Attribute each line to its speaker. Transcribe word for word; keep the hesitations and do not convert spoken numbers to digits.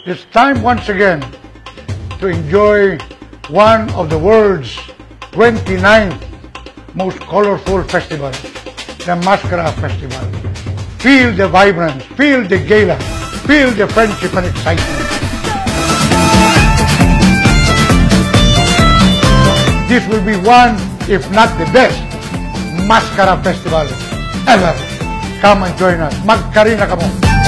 Speaker 1: It's time once again to enjoy one of the world's twenty-ninth most colorful festival, the MassKara Festival. Feel the vibrance, feel the gala, feel the friendship and excitement. This will be one, if not the best, MassKara Festival ever. Come and join us. Magkarina ka mo.